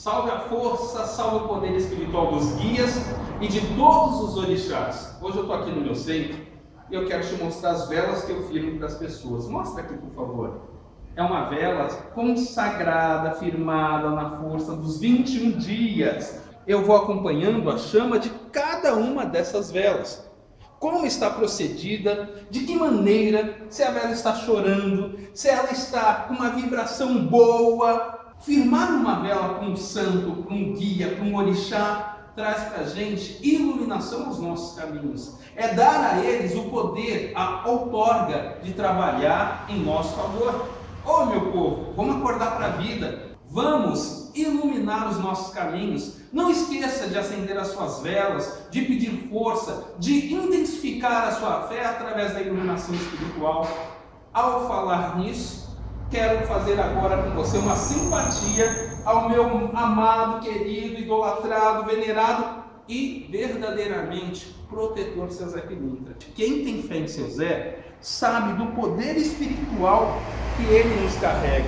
Salve a força, salve o poder espiritual dos guias e de todos os orixás. Hoje eu estou aqui no meu centro e eu quero te mostrar as velas que eu firmo para as pessoas. Mostra aqui, por favor. É uma vela consagrada, firmada na força dos 21 dias. Eu vou acompanhando a chama de cada uma dessas velas. Como está procedida, de que maneira, se a vela está chorando, se ela está com uma vibração boa. Firmar uma vela para um santo, para um guia, para um orixá, traz para a gente iluminação aos nossos caminhos. É dar a eles o poder, a outorga de trabalhar em nosso favor. Ô meu povo, vamos acordar para a vida. Vamos iluminar os nossos caminhos. Não esqueça de acender as suas velas, de pedir força, de intensificar a sua fé através da iluminação espiritual. Ao falar nisso, quero fazer agora com você uma simpatia ao meu amado, querido, idolatrado, venerado e verdadeiramente protetor seu Zé Pilintra. Quem tem fé em seu Zé sabe do poder espiritual que ele nos carrega,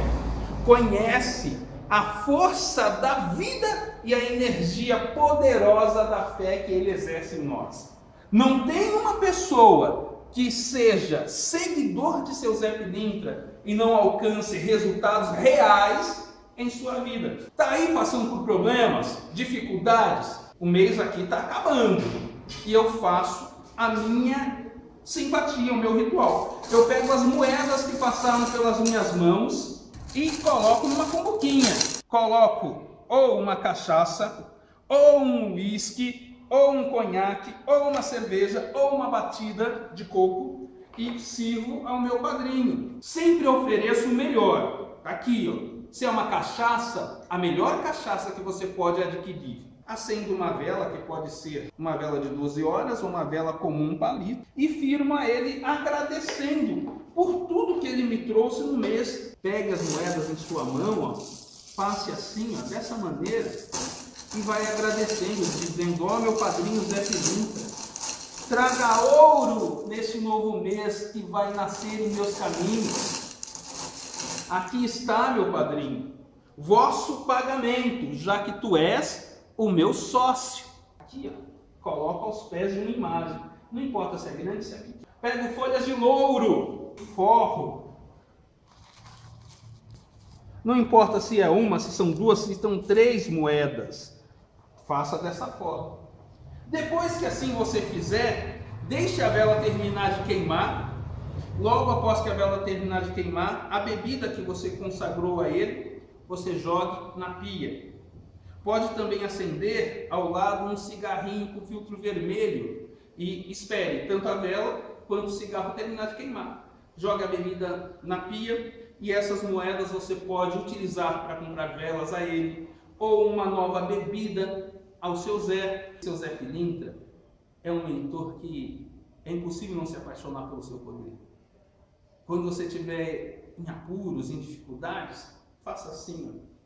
conhece a força da vida e a energia poderosa da fé que ele exerce em nós. Não tem uma pessoa que seja seguidor de seu Zé Pilintra e não alcance resultados reais em sua vida. Está aí passando por problemas, dificuldades? O mês aqui está acabando e eu faço a minha simpatia, o meu ritual. Eu pego as moedas que passaram pelas minhas mãos e coloco numa cumbuquinha. Coloco ou uma cachaça, ou um uísque, ou um conhaque, ou uma cerveja, ou uma batida de coco e sirvo ao meu padrinho. Sempre ofereço o melhor. Aqui, ó. Se é uma cachaça, a melhor cachaça que você pode adquirir. Acendo uma vela, que pode ser uma vela de 12 horas ou uma vela comum palito, e firmo a ele agradecendo por tudo que ele me trouxe no mês. Pegue as moedas em sua mão, ó, passe assim, ó, dessa maneira, e vai agradecendo, dizendo: ó, meu padrinho Zé Pilintra, traga ouro nesse novo mês que vai nascer em meus caminhos. Aqui está, meu padrinho, vosso pagamento, já que tu és o meu sócio. Aqui, ó, coloca aos pés de uma imagem. Não importa se é grande, se é pequeno. Pego folhas de louro, forro. Não importa se é uma, se são duas, se são 3 moedas. Faça dessa forma. Depois que assim você fizer, deixe a vela terminar de queimar. Logo após que a vela terminar de queimar, a bebida que você consagrou a ele, você jogue na pia. Pode também acender ao lado um cigarrinho com filtro vermelho e espere tanto a vela quanto o cigarro terminar de queimar. Jogue a bebida na pia e essas moedas você pode utilizar para comprar velas a ele ou uma nova bebida ao seu Zé. Seu Zé Pilintra é um mentor que é impossível não se apaixonar pelo seu poder. Quando você estiver em apuros, em dificuldades, faça assim, ó.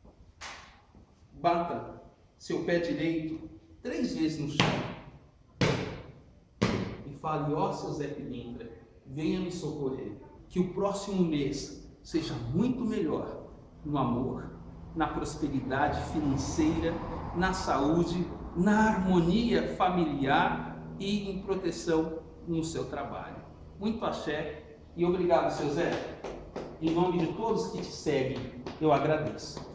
Bata seu pé direito 3 vezes no chão e fale: ó, seu Zé Pilintra, venha me socorrer. Que o próximo mês seja muito melhor no amor, na prosperidade financeira, na saúde, na harmonia familiar e em proteção no seu trabalho. Muito axé e obrigado, seu Zé. Em nome de todos que te seguem, eu agradeço.